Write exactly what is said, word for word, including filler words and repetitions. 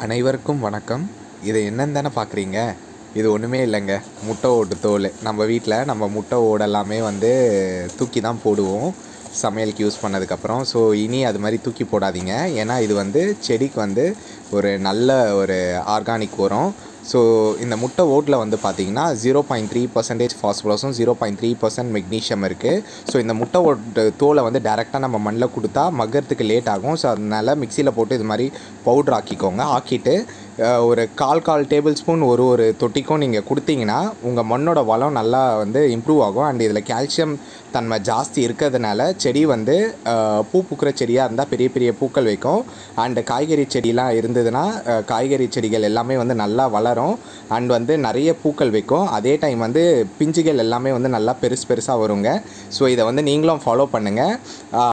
அனைவருக்கும் வணக்கம். இது என்னன்னு தானே பார்க்குறீங்க? இது ஒன்றுமே இல்லைங்க, முட்டை ஓட்டு தோல். நம்ம வீட்டில் நம்ம முட்டை ஓடெல்லாமே வந்து தூக்கி தான் போடுவோம் சமையலுக்கு யூஸ் பண்ணதுக்கப்புறம். ஸோ இனி அது மாதிரி தூக்கி போடாதீங்க. ஏன்னா இது வந்து செடிக்கு வந்து ஒரு நல்ல ஒரு ஆர்கானிக் உரம். ஸோ இந்த முட்டை ஓட்டில் வந்து பார்த்திங்கன்னா ஜீரோ பாயிண்ட் த்ரீ பர்சன்டேஜ் ஃபாஸ்பரஸும் zero point three percent magnesium இருக்குது. ஸோ இந்த முட்டை ஓட்டு தோலை வந்து டேரெக்டாக நம்ம மண்ணில் கொடுத்தா மக்கிறதுக்கு லேட் ஆகும். ஸோ அதனால் மிக்சியில் போட்டு இது மாதிரி பவுட்ரு ஆக்கிக்கோங்க. ஆக்கிட்டு ஒரு கால் கால் டேபிள் ஸ்பூன் ஒரு ஒரு தொட்டிக்கும் நீங்கள் கொடுத்தீங்கன்னா உங்கள் மண்ணோட வளம் நல்லா வந்து இம்ப்ரூவ் ஆகும். அண்ட் இதில் கால்சியம் தன்மை ஜாஸ்தி இருக்கிறதுனால செடி வந்து பூ பூக்கிற செடியாக இருந்தால் பெரிய பெரிய பூக்கள் வைக்கும். அண்டு காய்கறி செடியெலாம் இருந்ததுன்னா காய்கறி செடிகள் எல்லாமே வந்து நல்லா வளரும் அண்ட் வந்து நிறைய பூக்கள் வைக்கும். அதே டைம் வந்து பிஞ்சுகள் எல்லாமே வந்து நல்லா பெருசு பெருசாக வருங்க. ஸோ இதை வந்து நீங்களும் ஃபாலோ பண்ணுங்கள்.